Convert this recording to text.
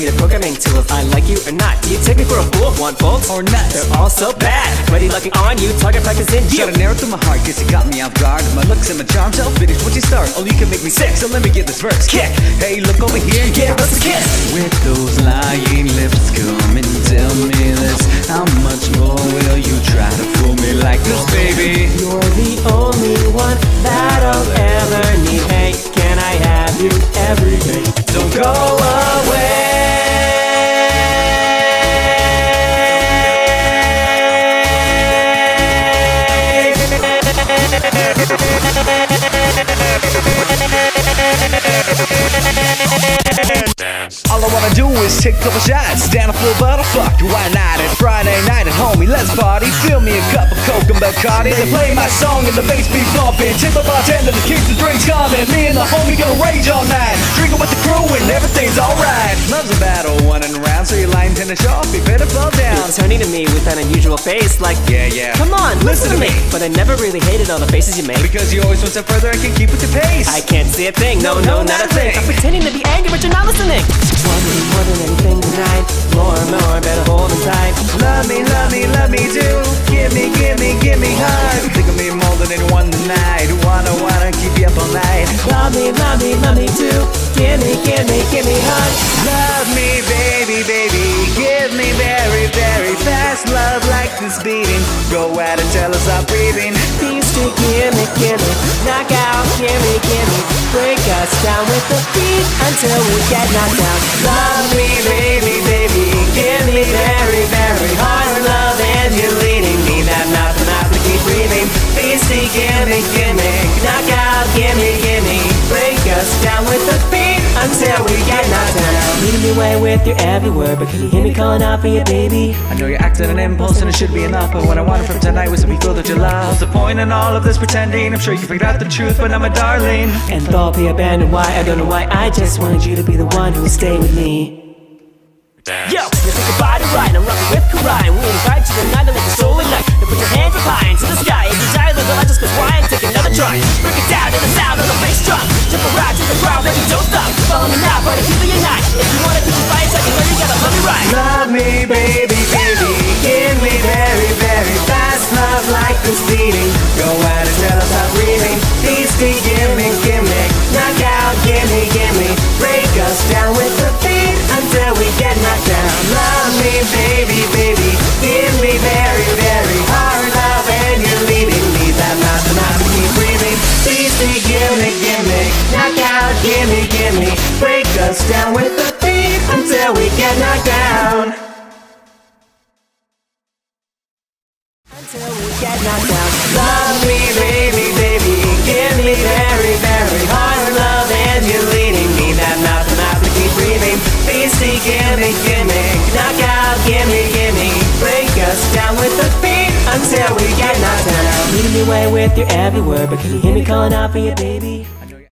suite of programming tools. I like you or not. Do you take me for a fool? Want bolts or nuts? They're all so bad. Ready locking on you, target practice in you. Shot an arrow through my heart, guess you got me off guard. My looks and my charms, I'll finish once you start. Oh, you can make me sick, so let me get this verse. Kick! Hey, look over here, yeah, let's kiss. With those lying lips, come and tell me this. How much more will you try to fool me like this, baby? You're the only one that I'll ever need. Hey, can I have you every day? Don't go away. All I wanna do is take a couple shots, stand a full bottle, fuck, why not? It's Friday night at homie, let's party. Fill me a cup of Coke and Bacardi. They play my song and the bass be bumping. Tip the bartender to keep the drinks coming. Me and the homie gonna rage all night, drinking with the crew and everything's alright. Love's a battle, one and round, so your line tend to show off, you better fall down. You're turning to me with an unusual face like, yeah. come on, listen to me. But I never really hated all the faces you make, Because you always one step further, I can keep with your pace. I can't see a thing, no, not a thing. I'm pretending to be angry, but you're not listening. Want me more than anything tonight. More, better hold on tight. Love me too. Give me heart. Think of me more than anyone tonight. Wanna keep you up all night. Love me too. Give me heart. Love me, baby. Give me very, very fast. Love like this beating. Go out and tell us I'm breathing. These two, give me. Knock out, give me. Break us down with the beat until we get knocked down. Love me, baby. Give me very, very hard love, and you're leading me. That mouth to keep breathing. Beastie, give me. Knock out, give me. Break us down with the beat until we get knocked down. Leading me away with your every word, but can you hear me calling out for you, baby? I know you're acting an impulse and it should be enough, but what I wanted from tonight was to be filled with your love. What's the point in all of this pretending? I'm sure you figured out the truth, but I'm a darling. Enthalpy abandoned, why? I don't know why. I just wanted you to be the one who would stay with me. Yo, you think your body right, I'm rocking with Kurai, and we invite you tonight to let the soul ignite. Then put your hands up high into the sky. If you die, then I just goes why and take another try. Break it down to the sound of the bass drum. Jump around to the ground, baby, don't stop. Follow me now, party keep the night. If you wanna do your fights, I can learn you gotta love me right. Love me, baby. Give me very, very fast. Love like this beating. Go out and tell us I'm breathing. Beastie, give me. Knock out, give me. Break us down with the beat until we get knocked down. Love me, baby. Give me very, very hard love, and you're leading me. That mouth to keep breathing. Beastie, give me. Knock out, give me. Break us down with the beat until we get knocked down. Until we get knocked down. Love me, baby. Give me very, very hard love, and you're leading me. That mouth to keep breathing. Beastie, give me. Knock out, give me. Break us down with the beat until we get knocked down. Leading me away with your every word, but can you hear me calling out for you, baby?